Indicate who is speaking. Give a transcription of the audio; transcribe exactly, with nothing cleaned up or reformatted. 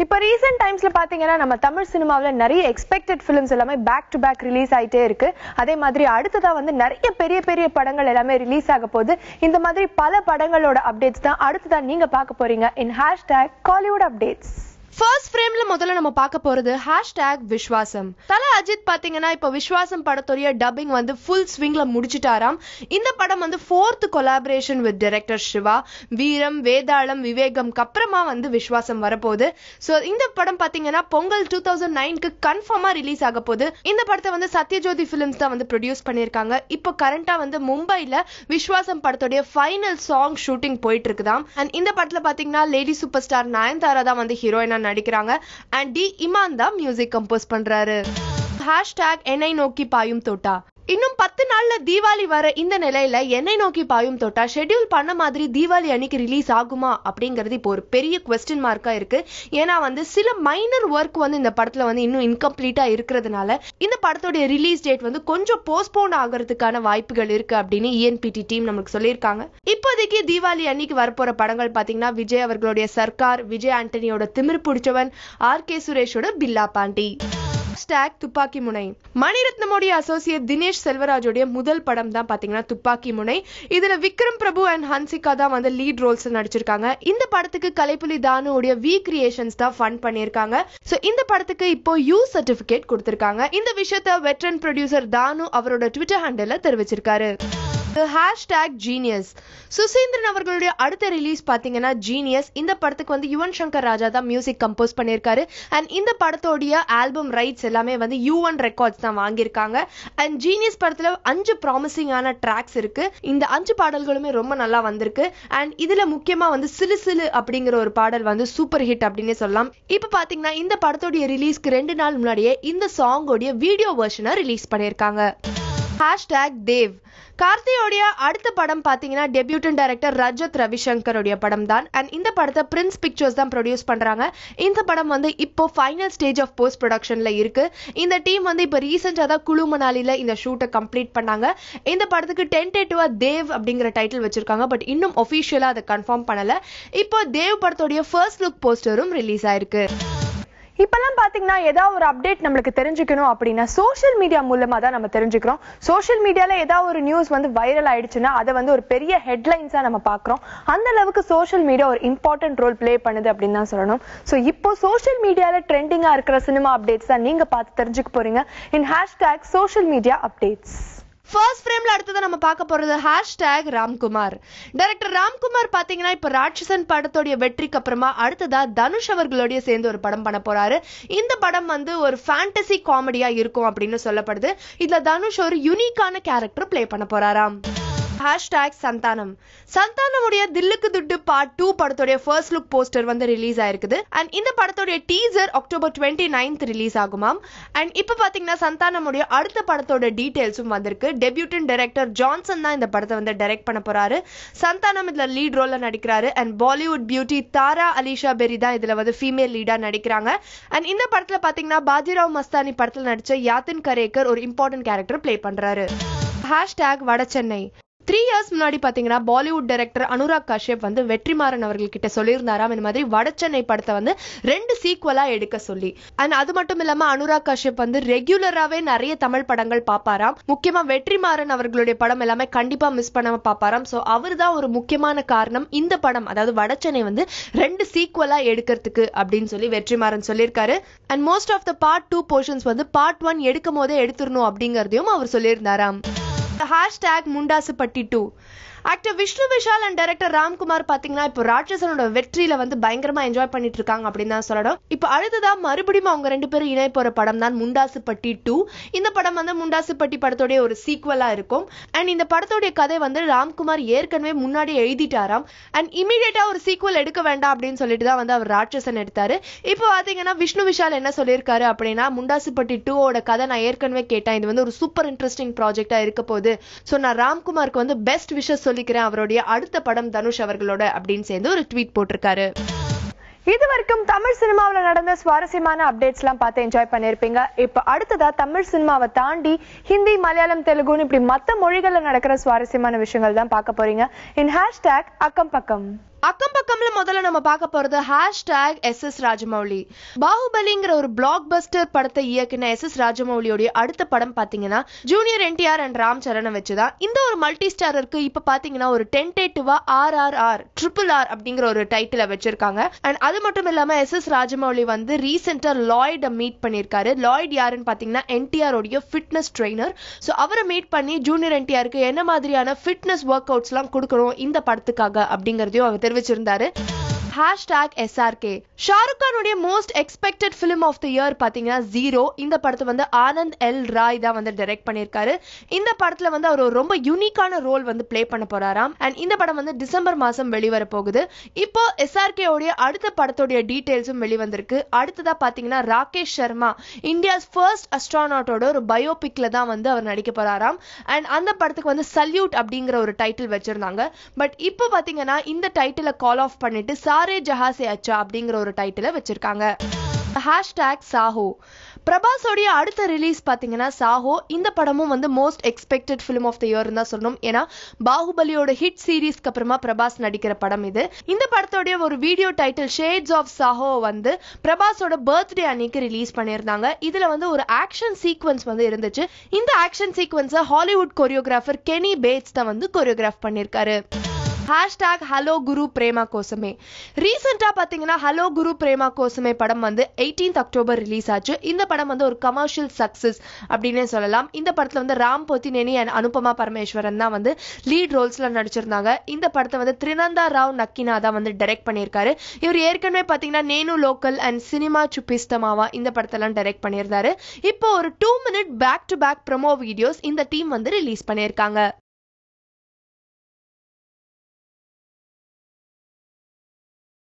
Speaker 1: இப்போ ரீசெண்ட் டைம்ஸ்ல பாத்தீங்கன்னா நம்ம தமிழ் சினிமாவில நிறைய எக்ஸ்பெக்டட் ஃபிலிம்ஸ் எல்லாமே பேக் டு பேக் ரிலீஸ் ஆயிட்டே இருக்கு. அதே மாதிரி அடுத்ததா வந்து நிறைய பெரிய பெரிய படங்கள் எல்லாமே ரிலீஸ் ஆக போகுது. இந்த மாதிரி பல படங்களோட அப்டேட்ஸ் தான் அடுத்ததா நீங்க பார்க்க போறீங்க in hashtag Kollywood updates.
Speaker 2: First ஃப்ரேம்ல முதல்ல நம்ம பார்க்க போறது ஹேஷ்டாக் விஸ்வாசம். தல அஜித் பாத்தீங்கன்னா இப்போ விஸ்வாசம் படத்தோடைய டப்பிங் வந்து ஃபுல் ஸ்விங்ல முடிச்சிட்டாராம். இந்த படம் வந்து fourth collaboration with director Siva. Veeram, Vedalam, விவேகம்க்கு அப்புறமா வந்து விஸ்வாசம் வரப்போகுது. ஸோ இந்த படம் பாத்தீங்கன்னா பொங்கல் டூ தௌசண்ட் நைன்க்கு கன்ஃபார்மா ரிலீஸ் ஆக போகுது. இந்த படத்தை வந்து சத்யஜோதி பிலிம்ஸ் தான் வந்து ப்ரொடியூஸ் பண்ணியிருக்காங்க. இப்போ கரண்டா வந்து மும்பைல விஸ்வாசம் படத்தோடைய ஃபைனல் சாங் ஷூட்டிங் போயிட்டு இருக்குதாம். அண்ட் இந்த படத்துல பாத்தீங்கன்னா லேடி சூப்பர் ஸ்டார் நயன்தாரா தான் வந்து ஹீரோயினா நடிக்கிறாங்க. அண்ட் டி இமான் தான் மியூசிக் கம்போஸ் பண்றாரு. ஹேஷ்டாக் என்னை நோக்கி பாயும் தோட்டா. இன்னும் பத்து நாள்ல தீபாவளி வர இந்த நிலையில என்னை நோக்கி பாயும் தோட்டா ஷெட்யூல் பண்ண மாதிரி தீபாவளி அன்னைக்கு ரிலீஸ் ஆகுமா அப்படிங்கிறது இப்போ ஒரு பெரிய குவெஸ்டின் மார்க்கா இருக்கு. ஏன்னா வந்து சில மைனர் ஒர்க் வந்து இந்த படத்துல வந்து இன்னும் இன்கம்ப்ளீட்டா இருக்கிறதுனால இந்த படத்தோட ரிலீஸ் டேட் வந்து கொஞ்சம் போஸ்ட்போன் ஆகிறதுக்கான வாய்ப்புகள் இருக்கு அப்படின்னு இஎன்பிடி டீம் நமக்கு சொல்லியிருக்காங்க. இப்போதைக்கு தீபாவளி அன்னைக்கு வரப்போற படங்கள் பாத்தீங்கன்னா விஜய் அவர்களுடைய சர்க்கார், விஜய் ஆண்டனியோட திமிர் பிடிச்சவன், ஆர் கே சுரேஷோட பில்லா பாண்டி. துப்பாக்கி முனை. மணிரத்னமோடைய அசோசியேட் தினேஷ் செல்வராஜோடைய முதல் படம் தான் பாத்தீங்கன்னா துப்பாக்கி முனை. இதுல விக்ரம் பிரபு அண்ட் ஹன்சிகா தான் வந்து லீட் ரோல்ஸ் நடிச்சிருக்காங்க. இந்த படத்துக்கு கலைப்புலி தானுடைய வி கிரியேஷன்ஸ் தான் ஃபண்ட் பண்ணியிருக்காங்க. சோ இந்த படத்துக்கு இப்போ யூ சர்டிபிகேட் கொடுத்திருக்காங்க. இந்த விஷயத்த வெட்டரன் ப்ரொடியூசர் தானு அவரோட ட்விட்டர் ஹேண்டில்ல தெரிவிச்சிருக்காரு. Hashtag genius. சுசீந்திரன் அவர்களுடைய அடுத்த ரிலீஸ் பாத்தீங்கன்னா ஜீனியஸ். இந்த படத்துக்கு வந்து யுவன் சங்கர் ராஜா தான் மியூசிக் கம்போஸ் பண்ணியிருக்காரு. அண்ட் இந்த படத்தோடைய ஆல்பம் ரைட்ஸ் எல்லாமே வந்து யூ ஒன் ரெக்கார்ட்ஸ் தான் வாங்கியிருக்காங்க. அண்ட் ஜீனியஸ் படத்துல அஞ்சு ப்ராமிசிங்கான ட்ராக்ஸ் இருக்கு. இந்த அஞ்சு பாடல்களுமே ரொம்ப நல்லா வந்திருக்கு. அண்ட் இதுல முக்கியமா வந்து சிலு சிலு அப்படிங்கிற ஒரு பாடல் வந்து சூப்பர் ஹிட் அப்படின்னு சொல்லலாம். இப்ப பாத்தீங்கன்னா இந்த படத்தோடைய ரிலீஸ்க்கு ரெண்டு நாள் முன்னாடியே இந்த சாங்கோடைய வீடியோ வெர்ஷனை ரிலீஸ் பண்ணியிருக்காங்க. ஹேஷ்டாக் தேவ். கார்த்தியோடைய அடுத்த படம் பாத்தீங்கன்னா டெபியூட்டன் டைரக்டர் ரஜத் ரவிசங்கரோடைய படம் தான். அண்ட் இந்த படத்தை பிரின்ஸ் பிக்சர்ஸ் தான் ப்ரொடியூஸ் பண்றாங்க. இந்த படம் வந்து இப்போ ஃபைனல் ஸ்டேஜ் ஆஃப் போஸ்ட் ப்ரொடக்ஷன்ல இருக்கு. இந்த டீம் வந்து இப்போ ரீசெண்டா தான் குழு மணாலில இந்த ஷூட்டை கம்ப்ளீட் பண்ணாங்க. இந்த படத்துக்கு டென்டேட்டிவா தேவ் அப்படிங்கிற டைட்டில் வச்சிருக்காங்க. பட் இன்னும் ஒபிஷியலா அதை கன்ஃபார்ம் பண்ணல. இப்போ தேவ் படத்தோடைய ஃபர்ஸ்ட் லுக் போஸ்டரும் ரிலீஸ் ஆயிருக்கு.
Speaker 1: இப்பெல்லாம் பாத்தீங்கன்னா ஏதாவது ஒரு அப்டேட் நம்மளுக்கு தெரிஞ்சுக்கணும் அப்படின்னா சோஷியல் மீடியா மூலமா தான் நம்ம தெரிஞ்சுக்கிறோம். சோஷியல் மீடியால ஏதாவது ஒரு நியூஸ் வந்து வைரல் ஆயிடுச்சுன்னா அதை வந்து ஒரு பெரிய ஹெட்லைன்ஸா நம்ம பாக்குறோம். அந்த அளவுக்கு சோஷியல் மீடியா ஒரு இம்பார்ட்டன்ட் ரோல் பிளே பண்ணுது அப்படின்னு தான் சொல்லணும். சோ இப்போ சோஷியல் மீடியால ட்ரெண்டிங்கா இருக்கிற சினிமா அப்டேட்ஸ் தான் நீங்க பார்த்து தெரிஞ்சுக்க போறீங்க in hashtag social media updates.
Speaker 2: First ஃப்ரேம்ல அடுத்தது நம்ம பார்க்க போறது ஹேஷ்டாக் ராம்குமார். டைரக்டர் ராம்குமார் பாத்தீங்கன்னா இப்ப ராட்சசன் படத்தோடைய வெற்றிக்கு அப்புறமா அடுத்ததா தனுஷ் அவர்களோடய சேர்ந்து ஒரு படம் பண்ண போறாரு. இந்த படம் வந்து ஒரு ஃபேண்டசி காமெடியா இருக்கும் அப்படின்னு சொல்லப்படுது. இதுல தனுஷ் ஒரு யூனிக்கான கேரக்டர் பிளே பண்ண போறாராம். ஹேஷ்டாக் சந்தானம். சந்தானமுடைய தில்லுக்கு துட்டு பார்ட் டூ படத்தோடைய ஃபர்ஸ்ட் லுக் போஸ்டர் வந்து ரிலீஸ் ஆயிருக்குது. அண்ட் இந்த படத்தோடைய teaser October twenty ninth release ஆகுமாம். அண்ட் இப்ப பாத்தீங்கன்னா சந்தானமுடைய அடுத்த படத்தோட டீடைல்ஸும் வந்திருக்கு. டெபியூட்டன் டைரக்டர் ஜான்சன் தான் இந்த படத்தை வந்து டைரக்ட் பண்ண போறாரு. சந்தானம் இதுல லீட் ரோல்ல நடிக்கிறாரு. And Bollywood beauty Tara Alisha Berry தான் இதுல வந்து ஃபீமேல் லீடா நடிக்கிறாங்க. அண்ட் இந்த படத்துல பாத்தீங்கன்னா பாஜிராவ் மஸ்தானி படத்துல நடிச்ச யாத்தின் கரேக்கர் ஒரு இம்பார்ட்டன்ட் கேரக்டர் பிளே பண்றாரு. Hashtag Vada Chennai. Three years முன்னாடி பாத்தீங்கன்னா பாலிவுட் டைரக்டர் அனுராக் காஷ்யப் வந்து வெற்றிமாறன் அவர்கள் கிட்ட சொல்லியிருந்தாராம் இந்த மாதிரி வடச்சென்னை படத்தை வந்து ரெண்டு சீக்வலா எடுக்க சொல்லி. அண்ட் அது மட்டும் இல்லாம அனுராக் காஷ்யப் வந்து ரெகுலராவே நிறைய தமிழ் படங்கள் பாப்பாராம். முக்கியமா வெற்றிமாறன் அவர்களுடைய படம் எல்லாமே கண்டிப்பா மிஸ் பண்ணாம பாப்பாராம். சோ அவர் தான் ஒரு முக்கியமான காரணம் இந்த படம் அதாவது வடச்சென்னை வந்து ரெண்டு சீக்வலா எடுக்கிறதுக்கு அப்படின்னு சொல்லி வெற்றிமாறன் சொல்லியிருக்காரு. And most of the part two portions வந்து பார்ட் ஒன் எடுக்கும் போதே எடுத்துடணும் அப்படிங்கறதையும் அவர் சொல்லியிருந்தாராம். Hashtag Mundasupatti two. Actor Vishnu Vishal and director Ramkumar பாத்தீங்கன்னா இப்போ ராட்சசனோட வெற்றியில வந்து பயங்கரமா என்ஜாய் பண்ணிட்டு இருக்காங்க அப்படின்னு தான் சொல்லணும். இப்போ அடுத்ததா மறுபடியும் அவங்க ரெண்டு பேரும் இணை போற படம் தான் முண்டாசுப்பட்டி டூ. இந்த படம் வந்து முண்டாசுப்பட்டி படத்தோடைய ஒரு சீக்வலா இருக்கும். அண்ட் இந்த படத்தோடைய கதை வந்து ராம்குமார் ஏற்கனவே முன்னாடி எழுதிட்டாராம். அண்ட் இமீடியட்டா ஒரு சீக்வல் எடுக்க வேண்டாம் அப்படின்னு சொல்லிட்டு தான் வந்து அவர் ராட்சசன் எடுத்தாரு. இப்போ பாத்தீங்கன்னா விஷ்ணு விஷால் என்ன சொல்லியிருக்காரு அப்படின்னா முண்டாசுப்பட்டி டூவோட கதை நான் ஏற்கனவே கேட்டேன். இது வந்து ஒரு சூப்பர் இன்ட்ரெஸ்டிங் ப்ராஜெக்டா இருக்க போகுது. சோ நான் ராம்குமாருக்கு வந்து பெஸ்ட் விஷஸ் சொல்லிக்கிறேன் அவருடைய அடுத்த படம் தனுஷ் அவர்களோட அப்படின்னு சேர்ந்து ஒரு ட்வீட் போட்டிருக்காரு.
Speaker 1: இது வரைக்கும் தமிழ் சினிமாவில நடந்த சுவாரஸ்யமான அப்டேட்ஸ் எல்லாம் பார்த்து என்ஜாய் பண்ணிருப்பீங்க. இப்ப அடுத்ததா தமிழ் சினிமாவை தாண்டி ஹிந்தி, மலையாளம், தெலுங்குன்னு இப்படி மத்த மொழிகள்ல நடக்கிற சுவாரஸ்யமான விஷயங்கள் தான் பார்க்க போறீங்க இன் ஹேஷ்டாக் அக்கம் பக்கம்.
Speaker 2: அக்கம் பக்கம்ல தொடர்ல முதல்ல நம்ம பார்க்க போறது ஹேஷ்டாக் எஸ் எஸ் ராஜமௌலி. பாகுபலிங்கிற ஒரு பிளாக் பஸ்டர் படத்தை இயக்குன எஸ் எஸ் ராஜமௌலியோட அடுத்த படம் பாத்தீங்கன்னா ஜூனியர் என்டிஆர் அண்ட் ராம் சரணை வச்சுதான். இந்த ஒரு மல்டி ஸ்டாரருக்கு இப்ப பாத்தீங்கன்னா ஒரு டென்டேட்டிவா R R R triple R அப்படிங்கிற ஒரு டைட்டில வச்சிருக்காங்க. அண்ட் அது மட்டும் இல்லாம எஸ் எஸ் ராஜமௌலி வந்து ரீசெண்டா லாய்ட மீட் பண்ணிருக்காரு. லாய்ட் யாருன்னு பாத்தீங்கன்னா என்டிஆர் உடைய ஃபிட்னஸ் ட்ரெய்னர். சோ அவரை மீட் பண்ணி ஜூனியர் என்டிஆருக்கு என்ன மாதிரியான ஃபிட்னஸ் ஒர்க் அவுட்ஸ் எல்லாம் கொடுக்கணும் இந்த படத்துக்காக அப்படிங்கறதையும் அவர் தெரிவிச்சிருந்தாரு. Hashtag S R K. Shahrukh கானுடைய most expected film of the year பாத்தீங்கன்னா ஜீரோ. இந்த படத்தை வந்து ஆனந்த் எல் ராய் தான் வந்து டைரக்ட் பண்ணிருக்காரு. இந்த படத்துல வந்து அவர் ரொம்ப யூனிக்கான ரோல் வந்து பிளே பண்ண போறாராம். அண்ட் இந்த படம் வந்து டிசம்பர் மாசம் வெளிவர போகுது. இப்போ எஸ் ஆர் கே உடைய அடுத்த படத்தோட டீடைல்ஸும் வெளிவந்திருக்கு. அடுத்ததா பாத்தீங்கன்னா ராகேஷ் சர்மா இந்தியாஸ் ஃபர்ஸ்ட் அஸ்ட்ரானாட்டோட ஒரு பயோபிக்ல தான் வந்து அவர் நடிக்க போறாராம். அண்ட் அந்த படத்துக்கு வந்து சல்யூட் அப்படிங்கிற ஒரு டைட்டில் வச்சிருந்தாங்க. பட் இப்போ பாத்தீங்கன்னா இந்த டைட்டிலை கால் ஆஃப் பண்ணிட்டு சாரே ஜஹாசே அச்சா அப்படிங்கிற ஒரு டைட்டில வச்சிருக்காங்க. ஹேஷ்டாக் சாஹோ. பிரபாஸோடைய அடுத்த ரிலீஸ் பாத்தீங்கன்னா சாஹோ. இந்த படமும் வந்து most expected film of the year தான் சொல்லணும். ஏன்னா பாகுபலியோட ஹிட் சீரீஸ்க்கு அப்புறமா பிரபாஸ் நடிக்கிற படம் இது. இந்த படத்தோடைய ஒரு video title shades of Saaho வந்து பிரபாஸோட பர்த்டே அன்னைக்கு ரிலீஸ் பண்ணியிருந்தாங்க. இதுல வந்து ஒரு ஆக்ஷன் சீக்வன்ஸ் வந்து இருந்துச்சு. இந்த ஆக்ஷன் சீக்வன்ஸை ஹாலிவுட் கொரியோகிராஃபர் கெனி பேட்ஸ் தான் வந்து கொரியோகிராஃப் பண்ணிருக்காரு. Hashtag hello Guru Prema Kosame. ரீசெண்டா பாத்தீங்கன்னா ஹலோ குரு பிரேமா கோசமே படம் வந்து எயிட்டீன்த் அக்டோபர் ரிலீஸ் ஆச்சு. இந்த படம் வந்து ஒரு கமர்ஷியல் சக்சஸ் அப்படின்னே சொல்லலாம். இந்த படத்துல வந்து ராம் போத்தினேனி அண்ட் அனுபமா பரமேஸ்வரன் தான் வந்து லீட் ரோல்ஸ்ல நடிச்சிருந்தாங்க. இந்த படத்தை வந்து திரினந்தா ராவ் நக்கினா தான் வந்து டைரக்ட் பண்ணியிருக்காரு. இவர் ஏற்கனவே பாத்தீங்கன்னா நேனு லோக்கல் அண்ட் சினிமா சுப்பிஸ்தமாவா இந்த படத்தெல்லாம் டைரக்ட் பண்ணியிருந்தாரு. இப்போ ஒரு two minute back to back promo videos இந்த டீம் வந்து ரிலீஸ் பண்ணியிருக்காங்க.